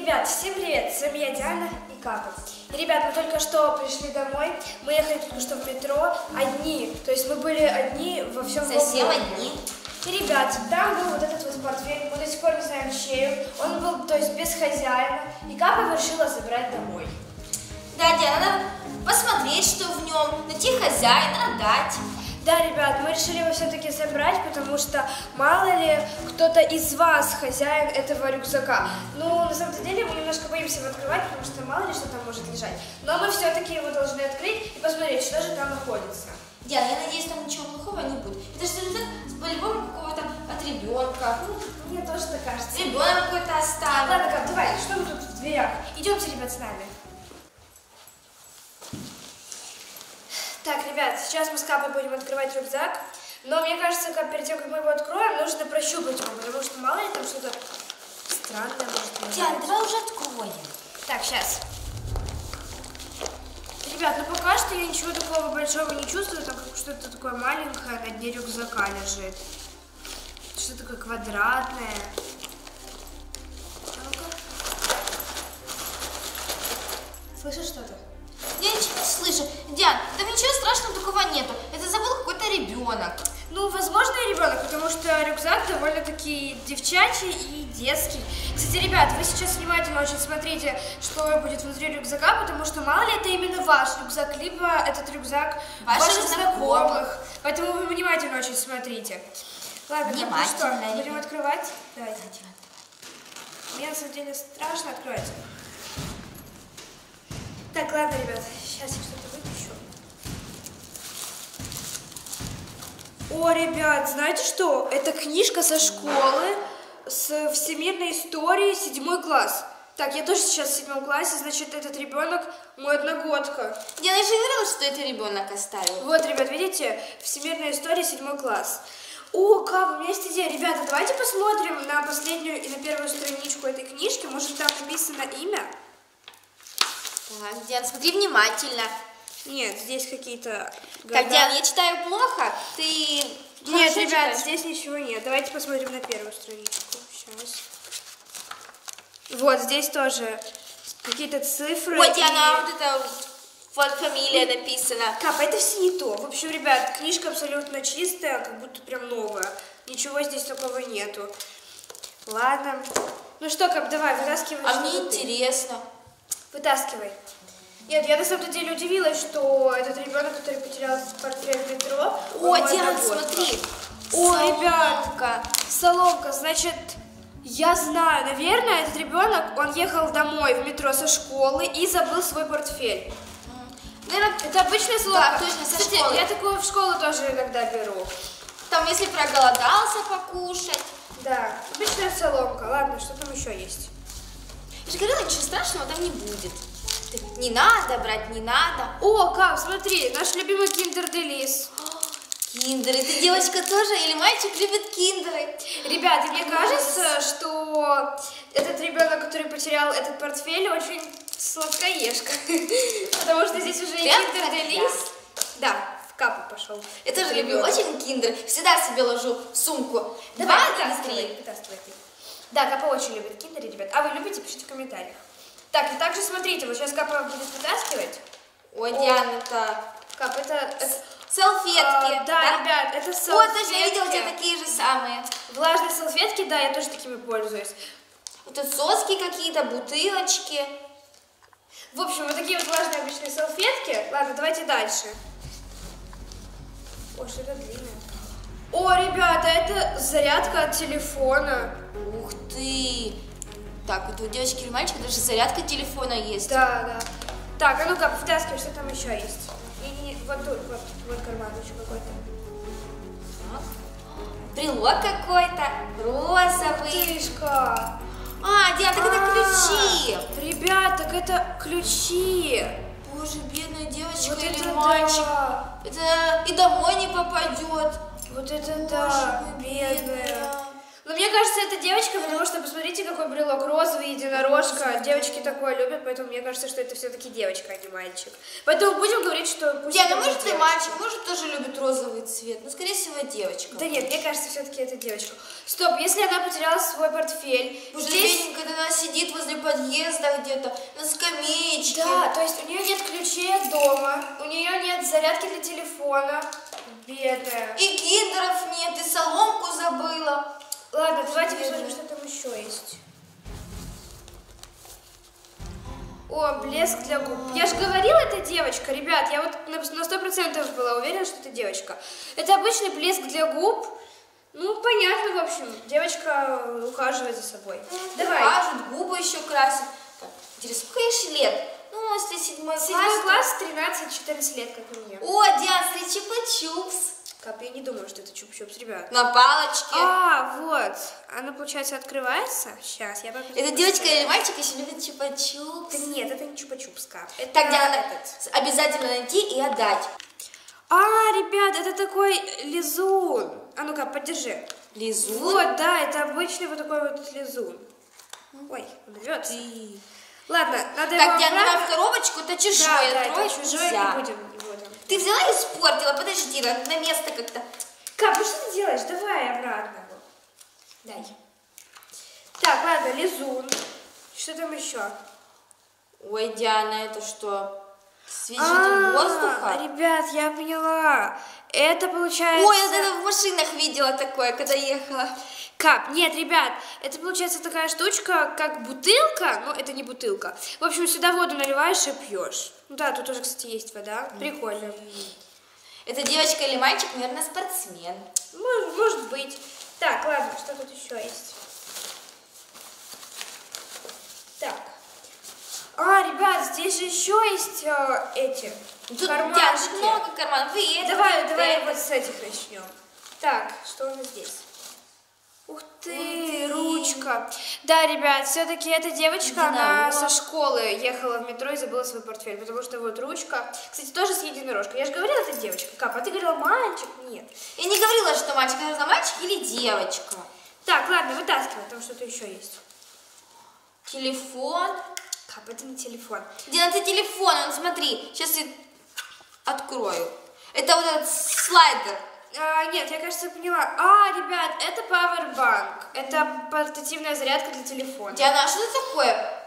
Ребят, всем привет! С вами я, Диана и Капа. Ребят, мы только что пришли домой. Мы ехали только что в метро одни. То есть мы были одни во всем городе. Совсем одни. И, ребят, там был вот этот вот портфель. Мы до сих пор не знаем, чей. Он был, то есть, без хозяина. И Капа решила забрать домой. Да, Диана, надо посмотреть, что в нем, найти хозяина, отдать. Да, ребят, мы решили его все-таки забрать, потому что мало ли кто-то из вас хозяин этого рюкзака. Ну, на самом деле, мы немножко боимся его открывать, потому что мало ли что там может лежать. Но мы все-таки его должны открыть и посмотреть, что же там находится. Диана, я надеюсь, там ничего плохого не будет. Это же рюкзак по-любому какого-то от ребенка. Мне тоже так кажется. Ребенок какой-то оставил. Ладно, Кап, давай, что мы тут в дверях? Идемте, ребят, с нами. Так, ребят, сейчас мы с Капой будем открывать рюкзак, но мне кажется, как перед тем, как мы его откроем, нужно прощупать его, потому что мало ли там что-то странное может быть. Диана, давай уже откроем. Так, сейчас. Ребят, ну пока что я ничего такого большого не чувствую, там как что-то такое маленькое на дне рюкзака лежит. Что-то такое квадратное. Ну-ка. Слышишь что-то? Я ничего не слышу. Диан, там ничего страшного такого нету. Это забыл какой-то ребенок. Ну, возможно, и ребенок, потому что рюкзак довольно-таки девчачий и детский. Кстати, ребят, вы сейчас внимательно очень смотрите, что будет внутри рюкзака, потому что мало ли это именно ваш рюкзак, либо этот рюкзак ваших знакомых. Поэтому вы внимательно очень смотрите. Ладно, внимательно. Ну что, будем открывать? Давайте. Мне на самом деле страшно открывать. Так, ладно, ребят, сейчас я что-то выпущу. О, ребят, знаете что? Это книжка со школы с всемирной историей 7 класс. Так, я тоже сейчас в 7 классе, значит, этот ребенок мой одногодка. Диана, я же говорила, что это ребенок оставил. Вот, ребят, видите? Всемирная история 7 класс. О, как, у меня есть идея. Ребята, давайте посмотрим на последнюю и на первую страничку этой книжки. Может, там написано имя? Так, Диана, смотри внимательно. Нет, здесь какие-то... Так, Диана, я читаю плохо, ты... Нет, ребят, здесь ничего нет. Давайте посмотрим на первую страничку. Сейчас. Вот, здесь тоже какие-то цифры. Ой, Диана, вот это вот фамилия написана. Кап, это все не то. В общем, ребят, книжка абсолютно чистая, как будто прям новая. Ничего здесь такого нету. Ладно. Ну что, Кап, давай, вытаскивай. А мне интересно. Вытаскивай. Нет, я на самом деле удивилась, что этот ребенок, который потерял портфель в метро. О, Диана, смотри. О, ребят, соломка. Значит, я знаю, наверное, этот ребенок, он ехал домой в метро со школы и забыл свой портфель. Наверное, это обычная соломка. Да, точно, со Кстати, школы. я такую в школу тоже иногда беру. Там, если проголодался покушать. Да, обычная соломка. Ладно, что там еще есть? Я же говорила, ничего страшного там не будет. Не надо брать, не надо. О, Кап, смотри, наш любимый киндер-делис. Киндеры. Ты девочка тоже или мальчик любит киндеры? Ребят, мне кажется, что этот ребенок, который потерял этот портфель, очень сладкоежка. Потому что здесь уже и киндер-делис. Да, в Капу пошел. Я тоже люблю очень киндер. Всегда себе ложу в сумку. Давай, Два или три. вытаскивай ты. Да, Капа очень любит киндеры, ребят. А вы любите, пишите в комментариях. Так, и также смотрите, вот сейчас Капа будет вытаскивать. Ой, Диана, это... Кап, это... Салфетки. Да, ребят, это салфетки. Вот, даже я видела у тебя такие же самые. Влажные салфетки, да, я тоже такими пользуюсь. Вот тут соски какие-то, бутылочки. В общем, вот такие вот влажные обычные салфетки. Ладно, давайте дальше. О, что-то длинное. О, ребята, это зарядка от телефона. Ух ты. Так, это у девочки или мальчика даже зарядка телефона есть. Да, да. Так, а ну-ка, вытаскивай, что там еще есть. Вот тут, вот карманочек какой-то. Брелок какой-то, розовый. Тышка. А, Диана, так это ключи. Ребят, так это ключи. Боже, бедная девочка Вот или это мальчик. да. Это и домой не попадет. Вот это Боже да, мой, бедная. Но мне кажется, это девочка, потому что посмотрите, какой брелок розовый, единорожка. Девочки такое любят, поэтому мне кажется, что это все-таки девочка, а не мальчик. Поэтому будем говорить, что пусть Диана, может и мальчик, может тоже любит розовый цвет, но скорее всего девочка. Да нет, мне кажется, все-таки это девочка. Стоп, если она потеряла свой портфель. Уже здесь... бедненькая, она сидит возле подъезда где-то, на скамеечке. Да, то есть у нее нет ключей от дома, у нее нет зарядки для телефона. Бедная. И киндеров нет, и соломку забыла. Ладно, давайте посмотрим, что там еще есть. О, блеск для губ. Я же говорила, это девочка, ребят. Я вот на 100% была уверена, что это девочка. Это обычный блеск для губ. Ну, понятно, в общем. Девочка ухаживает за собой. Давай. Ухаживает, губы еще красит. Так, интересно, сколько ей лет? Ну, если 7 класс. 7 класс, 13-14 лет, как и мне. О, Диана, смотри, чупа-чупс. Кап, я не думаю, что это чуп-чупс, ребят. На палочке. А, вот. Она, получается, открывается. Сейчас, я попробую. Это девочка или мальчик, если любит чупа-чупс? Да нет, это не чупа-чупс, Кап. Это Так, Диана, этот. обязательно найти и отдать. А, ребят, это такой лизун. А ну-ка, подержи. Лизун? Вот, да, это обычный вот такой вот лизун. Ой, он рвется. Ладно, надо так, его Диана, обратно. давай в коробочку, это чужое. Да, это трогать чужое, нельзя. не будем. Ты взяла и испортила, подожди, надо на место как-то. Кап, ну что ты делаешь? Давай обратно его. Дай. Так, ладно, лизун. Что там еще? Ой, Диана, это что? Освежитель воздуха? Ребят, я поняла. Это получается... Ой, я это в машинах видела такое, когда ехала. Кап, нет, ребят, это получается такая штучка, как бутылка, но это не бутылка. В общем, сюда воду наливаешь и пьешь. Да, тут тоже, кстати, есть вода. Прикольно. Это девочка или мальчик, наверное, спортсмен. Может быть. Так, ладно, что тут еще есть? Так. А, ребят, здесь же еще есть эти Тут, кармашки. Диана, тут много карманов. Давай вот с этих начнем. Так, что у нас здесь? Ух ты, ручка. Да, ребят, все-таки эта девочка, она со школы ехала в метро и забыла свой портфель, потому что вот ручка, кстати, тоже с единорожкой. Я же говорила, это девочка. Кап, а ты говорила мальчик? Нет. Я не говорила, что мальчик, я говорила, мальчик или девочка. Так, ладно, вытаскивай, там что-то еще есть. Телефон. Кап, это не телефон. Диана, это телефон, вот смотри, сейчас я открою. Это вот этот слайдер. Нет, я, кажется, поняла. А, ребят, это Powerbank. Это портативная зарядка для телефона. Диана, а что это такое?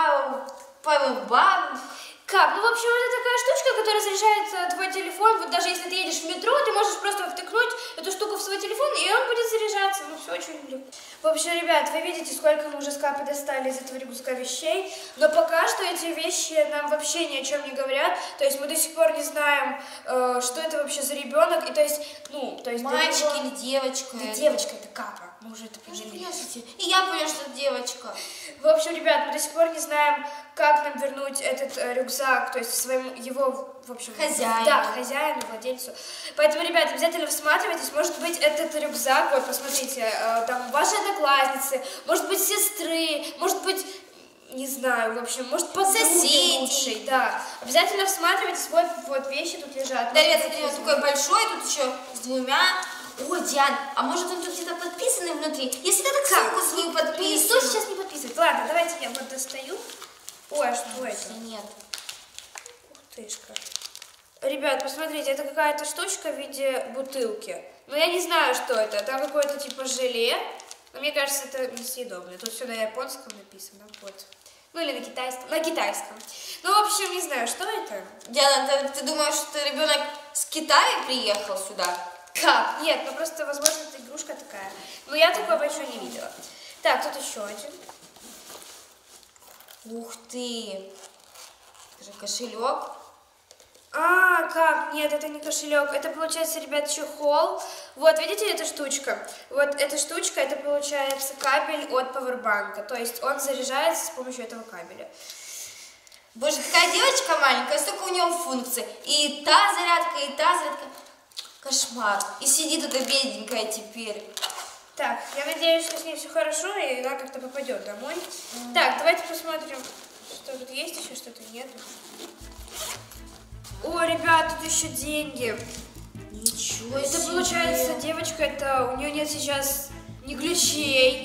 Powerbank? Кап, ну, в общем, это такая штучка, которая заряжает твой телефон. Вот даже если ты едешь в метро, ты можешь просто втыкнуть эту штуку в свой телефон, и он будет заряжаться. Ну, все очень легко. В общем, ребят, вы видите, сколько мы уже с Капой достали из этого рюкзака вещей. Но пока что эти вещи нам вообще ни о чем не говорят. То есть мы до сих пор не знаем, что это вообще за ребенок. И то есть, мальчик или девочка? Да, девочка, это Капа. Мы уже это поняли. И я поняла, что это девочка. В общем, ребят, мы до сих пор не знаем, как нам вернуть этот рюкзак, то есть его, в общем, хозяину. Да, хозяину, владельцу. Поэтому, ребят, обязательно всматривайтесь. Может быть, этот рюкзак, вот, посмотрите, там, ваши одноклассницы, может быть, сестры, может быть, не знаю, в общем, может, подруги лучшей, да. Обязательно всматривайтесь, вот вещи тут лежат. Да, ребят, смотри, он такой большой, тут еще с двумя. О, Диан, а может он тут где-то подписанный внутри? Если ты так ссылку свою подписывай. Никто сейчас не подписывает. Ладно, давайте я вот достаю. Ой, а что это? Нет. Ух тышка. Ребят, посмотрите, это какая-то штучка в виде бутылки. Но я не знаю, что это. Там какое-то типа желе. Но мне кажется, это несъедобное. Тут все на японском написано. Вот. Ну или на китайском. На китайском. Ну, в общем, не знаю, что это. Диана, ты думаешь, что ребенок с Китая приехал сюда? Как? Нет, ну просто, возможно, это игрушка такая. Но я такого еще не видела. Так, тут еще один. Ух ты! Это же кошелек. А, как? Нет, это не кошелек. Это, получается, ребят, чехол. Вот, видите, эта штучка? Вот эта штучка, это, получается, кабель от пауэрбанка. То есть он заряжается с помощью этого кабеля. Боже, какая девочка маленькая, столько у нее функций. И та зарядка, и та зарядка. Кошмар. И сидит эта бедненькая теперь. Так, я надеюсь, что с ней все хорошо, и она как-то попадет домой. Так, давайте посмотрим, что тут есть еще, что-то нет. О, ребят, тут еще деньги. Ничего Это себе. получается, девочка, это у нее нет сейчас ни ключей,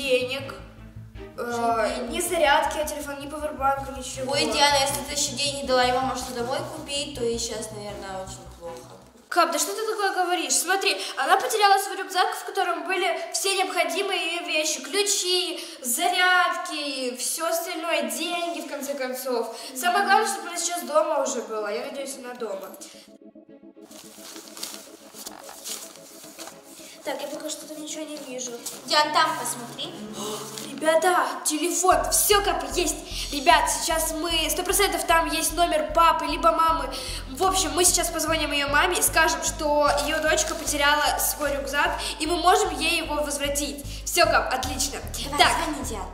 денег, ни зарядки от телефона, ни павербанка, ничего. Ой, Диана, если ты еще денег дала, и мама что домой купить, то и сейчас, наверное, очень плохо. Кап, да что ты такое говоришь? Смотри, она потеряла свой рюкзак, в котором были все необходимые ее вещи, ключи, зарядки, все остальное, деньги, в конце концов. Самое главное, чтобы она сейчас дома уже была. Я надеюсь, она дома. Так, я пока что-то ничего не вижу. Диан, там посмотри. Ребята, телефон, все как есть. Ребят, сейчас мы, 100% там есть номер папы, либо мамы. В общем, мы сейчас позвоним ее маме и скажем, что ее дочка потеряла свой рюкзак, и мы можем ей его возвратить. Все, Кап, отлично. Давай, так, звони, Диан.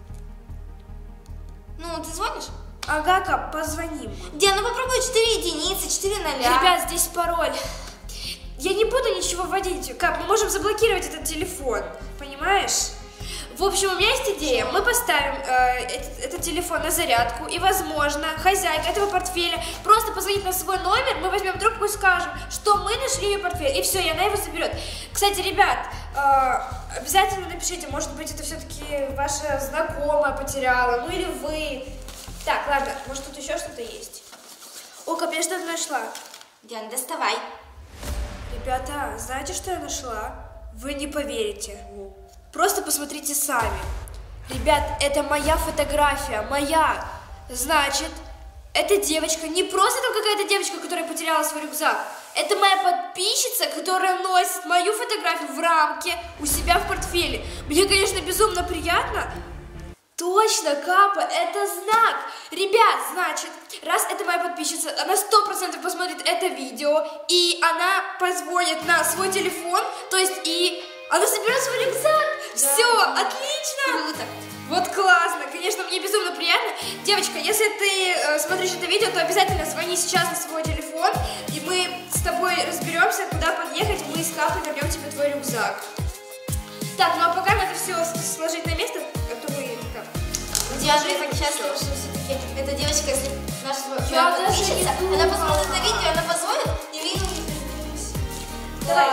Ну, ты звонишь? Ага, Кап, позвоним. Диан, ну попробуй 4 единицы, 4 ноля. Ребят, здесь пароль. Я не буду ничего вводить. Кап, мы можем заблокировать этот телефон, понимаешь? В общем, у меня есть идея. Мы поставим этот телефон на зарядку, и, возможно, хозяйка этого портфеля просто позвонит на свой номер, мы возьмем трубку и скажем, что мы нашли ее портфель, и все, и она его заберет. Кстати, ребят, обязательно напишите, может быть, это все-таки ваша знакомая потеряла, ну или вы. Так, ладно, может, тут еще что-то есть? О, Кап, я что-то нашла. Диан, доставай. Ребята, знаете, что я нашла? Вы не поверите. Просто посмотрите сами. Ребят, это моя фотография, моя. Значит, эта девочка, не просто там какая-то девочка, которая потеряла свой рюкзак. Это моя подписчица, которая носит мою фотографию в рамке у себя в портфеле. Мне, конечно, безумно приятно. Точно, Капа, это знак. Ребят, значит, раз это моя подписчица, она 100% посмотрит это видео, и она позвонит на свой телефон, то есть и она соберет свой рюкзак. Да. Все, отлично. Круто. Вот классно, конечно, мне безумно приятно. Девочка, если ты смотришь это видео, то обязательно звони сейчас на свой телефон, и мы с тобой разберемся, куда подъехать, мы с Капой вернем тебе твой рюкзак. Так, ну а пока надо все сложить на место, а то мы как? Диана, я счастлива, что все-таки эта девочка, если наша подписчица, она она посмотрит на видео, она позвонит, и видео не переключится. Давай,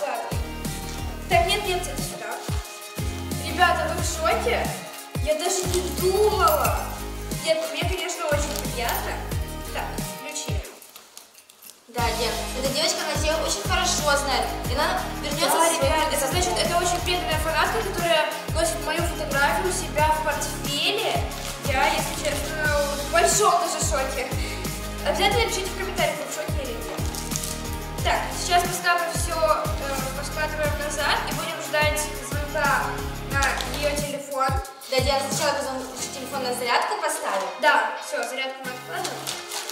так, нет, это сюда. Ребята, вы в шоке? Я даже не думала. Нет, мне, конечно, очень приятно. Так, ключи. Да, Ден, эта девочка, она тебя очень хорошо знает. И она вернется. Да, ребят, это значит, это очень преданная фанатка, которая носит мою фотографию у себя в портфеле. Я, если честно, в большом даже шоке. Обязательно пишите в комментариях, вы в шоке или нет. Так, сейчас мы с Капой все поскладываем назад и будем ждать звонка на ее телефон. Да, Диана, сначала телефон на зарядку поставим. Да, все, зарядку мы откладываем.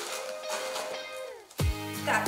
Так.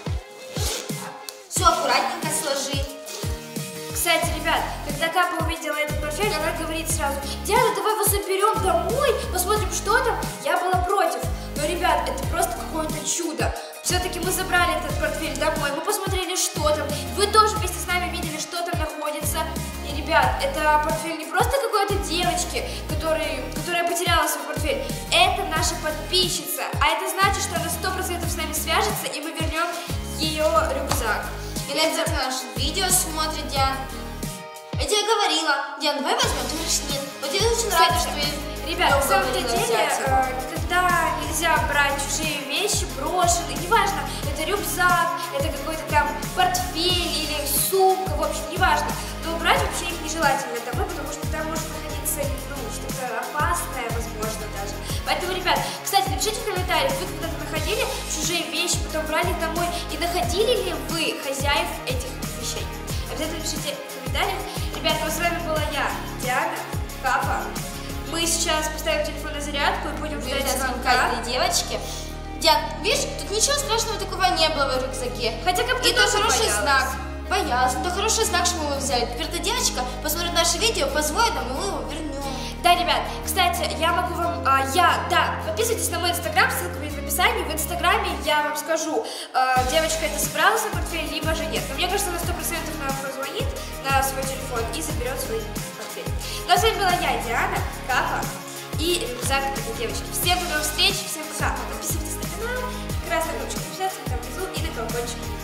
Все аккуратненько сложи. Кстати, ребят, когда Капа увидела этот портфель, она говорит сразу: Диана, давай его заберем домой, посмотрим, что там. Я была против. Но, ребят, это просто какое-то чудо. Все-таки мы забрали этот портфель домой, мы посмотрели, что там. Вы тоже вместе с нами видели, что там находится. И, ребят, это портфель не просто какой-то девочки, которая потеряла свой портфель. Это наша подписчица. А это значит, что она 100% с нами свяжется, и мы вернем ее рюкзак. Или обязательно наше видео смотрит, Диан. Я тебе говорила, Диан, давай возьмем. Ты говоришь, нет. Вот я очень рада, что я... Ребят, на самом деле, когда нельзя брать чужие вещи, брошенные, неважно, это рюкзак, это какой-то там портфель или сумка, в общем, неважно, то брать вообще их нежелательно домой, потому что там может находиться, что-то опасное, возможно, даже. Поэтому, ребят, кстати, напишите в комментариях, вы когда-то находили чужие вещи, потом брали их домой, и находили ли вы хозяев этих вещей? Обязательно пишите в комментариях. Ребят, ну с вами была я, Диана, Капа. Мы сейчас поставим телефон на зарядку и будем ждать звонка этой девочки. Диан, видишь, тут ничего страшного такого не было в рюкзаке. Хотя как и это хороший знак. Боялась. Это хороший знак, что мы его взяли. Теперь эта девочка посмотрит наше видео, позвонит нам, и мы его вернем. Да, ребят, кстати, я могу вам, подписывайтесь на мой инстаграм, ссылка будет в описании. В инстаграме я вам скажу, девочка это собрала свой портфель, либо же нет. Но мне кажется, она 100% нам позвонит на свой телефон и заберет свой портфель. Ну а с вами была я, Диана, Капа и рюкзак этой девочки. Всем до новых встреч, всем пока. Подписывайтесь на канал, красная кнопочка подписаться там внизу и на колокольчик.